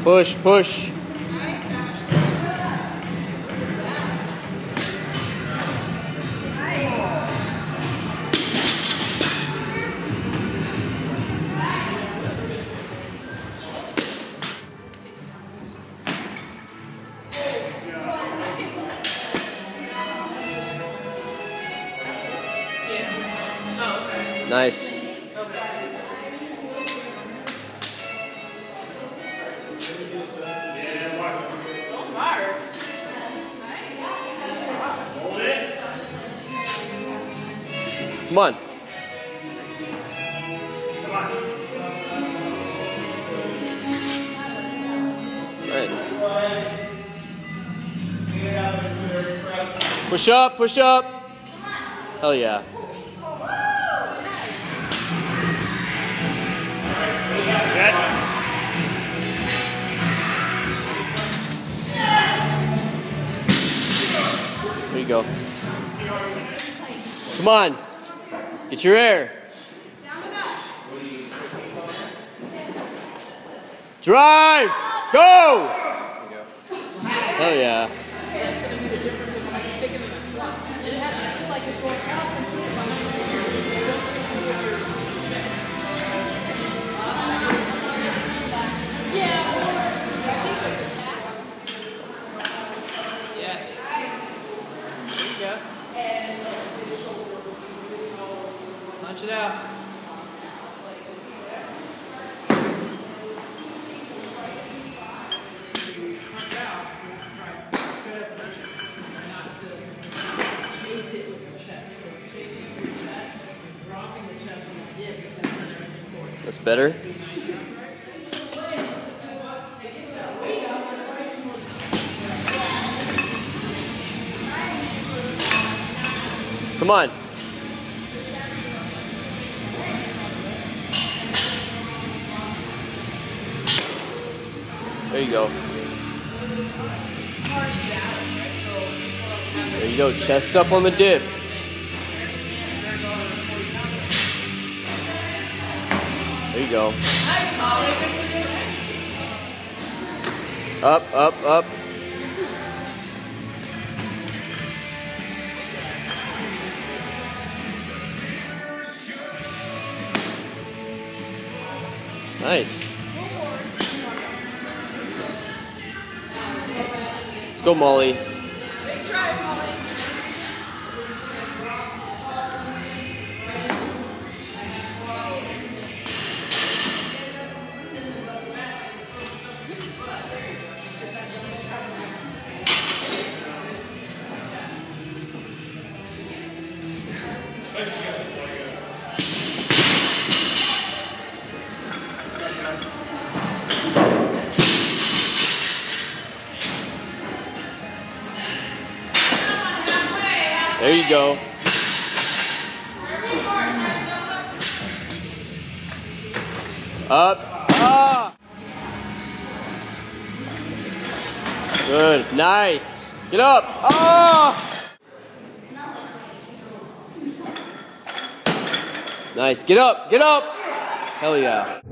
Push, push. Nice. Come on. Nice. Push up, push up. Hell yeah. Yes. There you go. Come on. Get your air. Drive! Go! Hell yeah. That's going to be the difference of like sticking in the slot. It has to feel like it's going up and put it behind your ear. You don't chase it with your chest. Yeah. Yes. There you go. Punch it out. That's better. Come on. There you go. There you go. Chest up on the dip. There you go. Up, up, up. Nice. Let's go, Molly. Big drive, Molly. There you go. Up. Ah. Good. Nice. Get up. Ah. Nice. Get up. Get up. Hell yeah.